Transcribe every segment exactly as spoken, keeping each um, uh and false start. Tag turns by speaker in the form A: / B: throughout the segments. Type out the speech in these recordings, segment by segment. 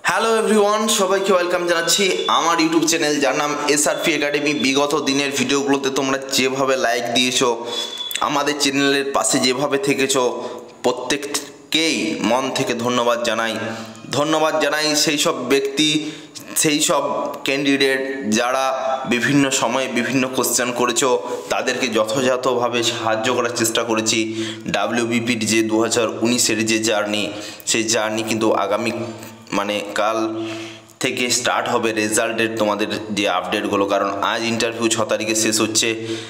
A: Hello everyone, সবাইকে welcome জানাচ্ছি আমার ইউটিউব চ্যানেল যার নাম এসআরপি একাডেমি। বিগত দিনের ভিডিওগুলোতে তোমরা যেভাবে লাইক দিয়েছো, আমাদের চ্যানেলের পাশে যেভাবে থেকেছো, প্রত্যেককেই মন থেকে ধন্যবাদ জানাই। ধন্যবাদ জানাই সেই সব ব্যক্তি, সেই সব ক্যান্ডিডেট যারা বিভিন্ন সময়ে বিভিন্ন কোশ্চেন করেছো, তাদেরকে যথাযথভাবে সাহায্য করার চেষ্টা করেছি। ডাব্লিউবিপির যে দু হাজার উনিশের যে জার্নি, সেই জার্নি কিন্তু আগামী মানে কাল থেকে স্টার্ট হবে রেজাল্টের তোমাদের যে আপডেটগুলো। কারণ আজ ইন্টারভিউ ছ তারিখে শেষ হচ্ছে,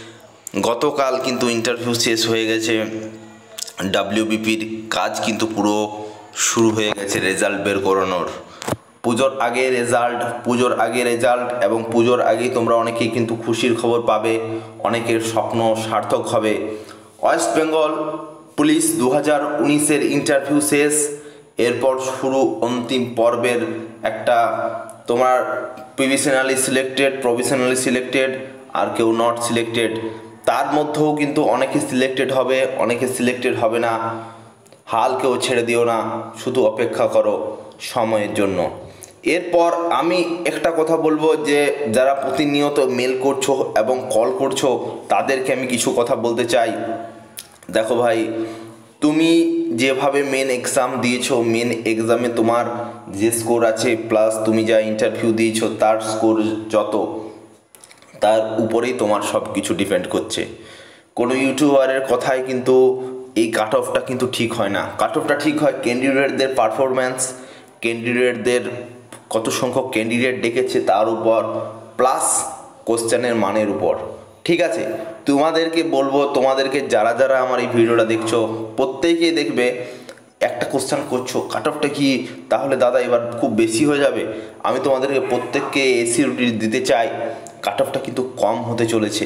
A: গতকাল কিন্তু ইন্টারভিউ শেষ হয়ে গেছে। ডাব্লিউবিপির কাজ কিন্তু পুরো শুরু হয়ে গেছে রেজাল্ট বের করানোর। পুজোর আগে রেজাল্ট, পুজোর আগে রেজাল্ট এবং পুজোর আগেই তোমরা অনেকেই কিন্তু খুশির খবর পাবে, অনেকের স্বপ্ন সার্থক হবে। ওয়েস্ট বেঙ্গল পুলিশ দু হাজার উনিশের ইন্টারভিউ শেষ, এরপর শুরু অন্তিম পর্বের একটা তোমার প্রভিশনালি সিলেক্টেড, প্রভিশনালি সিলেক্টেড আর কেউ নট সিলেক্টেড। তার মধ্যেও কিন্তু অনেকে সিলেক্টেড হবে, অনেকে সিলেক্টেড হবে না। হাল কেউ ছেড়ে দিও না, শুধু অপেক্ষা করো সময়ের জন্য। এরপর আমি একটা কথা বলবো, যে যারা প্রতিনিয়ত মেল করছো এবং কল করছো, তাদেরকে আমি কিছু কথা বলতে চাই। দেখো ভাই, তুমি যেভাবে মেন এক্সাম দিয়েছো, মেন এক্সামে তোমার যে স্কোর আছে প্লাস তুমি যা ইন্টারভিউ দিয়েছো তার স্কোর যত, তার উপরেই তোমার সব কিছু ডিপেন্ড করছে। কোনো ইউটিউবারের কথায় কিন্তু এই কাট অফটা কিন্তু ঠিক হয় না। কাট অফটা ঠিক হয় ক্যান্ডিডেটদের পারফরম্যান্স, ক্যান্ডিডেটদের কত সংখ্যক ক্যান্ডিডেট ডেকেছে তার উপর, প্লাস কোশ্চেনের মানের উপর। ঠিক আছে, তোমাদেরকে বলবো, তোমাদেরকে যারা যারা আমার এই ভিডিওটা দেখছো প্রত্যেকেই দেখবে একটা কোশ্চেন করছো কাট অফটা কি, তাহলে দাদা এবার খুব বেশি হয়ে যাবে। আমি তোমাদেরকে প্রত্যেককে এসিউরিটি দিতে চাই, কাট অফটা কিন্তু কম হতে চলেছে।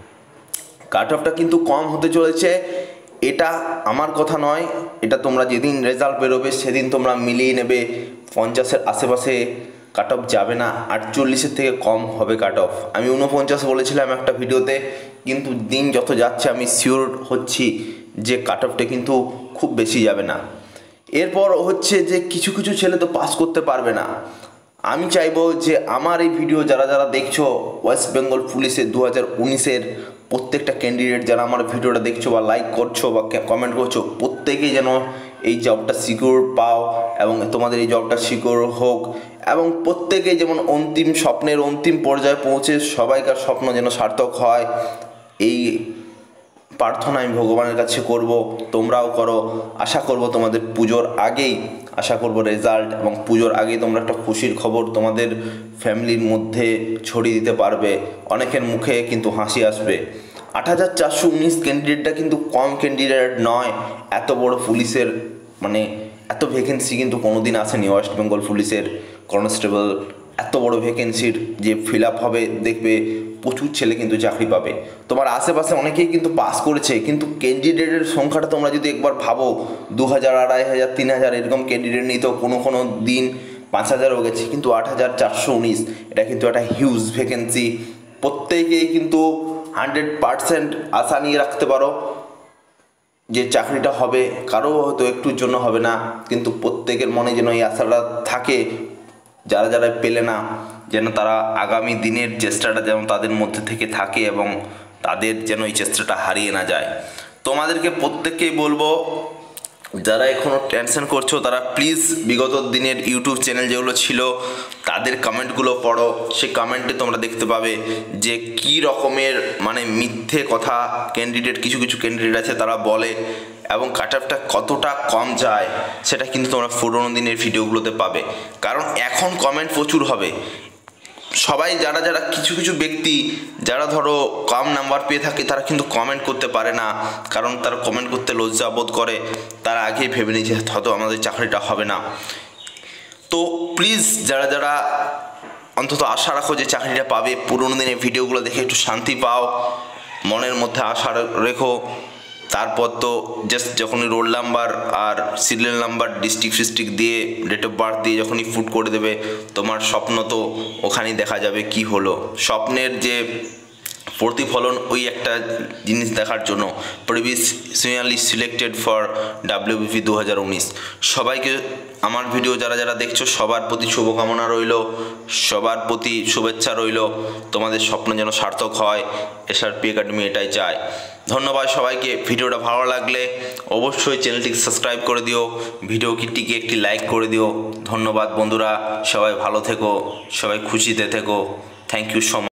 A: কাট অফটা কিন্তু কম হতে চলেছে, এটা আমার কথা নয়, এটা তোমরা যেদিন রেজাল্ট বেরোবে সেদিন তোমরা মিলিয়ে নেবে। পঞ্চাশের আশেপাশে কাট অফ যাবে না, আটচল্লিশের থেকে কম হবে কাট অফ। আমি উনপঞ্চাশ বলেছিলাম একটা ভিডিওতে, কিন্তু দিন যত যাচ্ছে আমি শিওর হচ্ছি যে কাট অফটা কিন্তু খুব বেশি যাবে না। এরপর হচ্ছে যে কিছু কিছু ছেলে তো পাস করতে পারবে না। আমি চাইবো যে আমার এই ভিডিও যারা যারা দেখছো, ওয়েস্ট বেঙ্গল পুলিশের দু হাজার উনিশের প্রত্যেকটা ক্যান্ডিডেট যারা আমার ভিডিওটা দেখছো বা লাইক করছো বা কমেন্ট করছো, প্রত্যেকেই যেন এই জবটা সিকিউর পাও এবং তোমাদের এই জবটা সিকিউর হোক, এবং প্রত্যেকেই যেমন অন্তিম স্বপ্নের অন্তিম পর্যায়ে পৌঁছে সবাইকার স্বপ্ন যেন সার্থক হয়, এই প্রার্থনা আমি ভগবানের কাছে করব, তোমরাও করো। আশা করব তোমাদের পুজোর আগেই, আশা করব রেজাল্ট এবং পুজোর আগেই তোমরা একটা খুশির খবর তোমাদের ফ্যামিলির মধ্যে ছড়িয়ে দিতে পারবে, অনেকের মুখে কিন্তু হাসি আসবে। আট হাজার চারশো উনিশ ক্যান্ডিডেটটা কিন্তু কম ক্যান্ডিডেট নয়। এত বড় পুলিশের মানে এত ভ্যাকেন্সি কিন্তু কোনো দিন আসেনি ওয়েস্ট বেঙ্গল পুলিশের কনস্টেবল। এত বড় ভ্যাকেন্সির যে ফিল আপ হবে, দেখবে প্রচুর ছেলে কিন্তু চাকরি পাবে। তোমার আশেপাশে অনেকেই কিন্তু পাস করেছে, কিন্তু ক্যান্ডিডেটের সংখ্যাটা তোমরা যদি একবার ভাবো, দু হাজার আড়াই হাজার তিন হাজার এরকম ক্যান্ডিডেট নিয়ে তো কোনো কোনো দিন পাঁচ হাজারও গেছে, কিন্তু আট হাজার চারশো উনিশ এটা কিন্তু একটা হিউজ ভ্যাকেন্সি। প্রত্যেকেই কিন্তু হান্ড্রেড পারসেন্ট আশা নিয়ে রাখতে পারো যে চাকরিটা হবে। কারো হয়তো একটুর জন্য হবে না, কিন্তু প্রত্যেকের মনে যেন এই আশাটা থাকে, যারা যারা পেলে না যেন তারা আগামী দিনের চেষ্টাটা যেন তাদের মধ্যে থেকে থাকে এবং তাদের যেন এই চেষ্টাটা হারিয়ে না যায়। তোমাদেরকে প্রত্যেককেই বলবো, যারা এখনও টেনশন করছো তারা প্লিজ বিগত দিনের ইউটিউব চ্যানেল যেগুলো ছিল তাদের কমেন্টগুলো পড়ো। সেই কমেন্টে তোমরা দেখতে পাবে যে কী রকমের মানে মিথ্যে কথা ক্যান্ডিডেট, কিছু কিছু ক্যান্ডিডেট আছে তারা বলে, এবং কাট অফটা কতটা কম যায় সেটা কিন্তু তোমরা পুরোনো দিনের ভিডিওগুলোতে পাবে। কারণ এখন কমেন্ট প্রচুর হবে, সবাই যারা যারা কিছু কিছু ব্যক্তি যারা ধরো কম নাম্বার পেয়ে থাকে তারা কিন্তু কমেন্ট করতে পারে না, কারণ তারা কমেন্ট করতে লজ্জা বোধ করে। তারা আগেই ভেবে নিয়েছে হয়তো আমাদের চাকরিটা হবে না। তো প্লিজ যারা যারা অন্তত আশা রাখো যে চাকরিটা পাবে, পুরোনো দিনের ভিডিওগুলো দেখে একটু শান্তি পাও, মনের মধ্যে আশা রেখো। তারপর তো জাস্ট যখনই রোল নাম্বার আর সিরিয়াল নাম্বার ডিস্ট্রিক্ট ফিস্ট্রিক্ট দিয়ে ডেট অফ বার্থ দিয়ে যখনই ফুট করে দেবে, তোমার স্বপ্ন তো ওখানেই দেখা যাবে কি হলো। স্বপ্নের যে প্রতিফলন ওই একটা জিনিস দেখার জন্য প্রিভিয়াসলি সিলেক্টেড ফর ডাব্লিউবিপি দু হাজার উনিশ। সবাইকে আমার ভিডিও যারা যারা দেখছো সবার প্রতি শুভকামনা রইল, সবার প্রতি শুভেচ্ছা রইল, তোমাদের স্বপ্ন যেন সার্থক হয়, এসআরপি একাডেমি এটাই চায়। ধন্যবাদ সবাইকে। ভিডিওটা ভালো লাগলে অবশ্যই চ্যানেলটিকে সাবস্ক্রাইব করে দিও, ভিডিওটিকে একটি লাইক করে দিও। ধন্যবাদ বন্ধুরা, সবাই ভালো থেকো, সবাই খুশিতে থেকো। Thank you so much.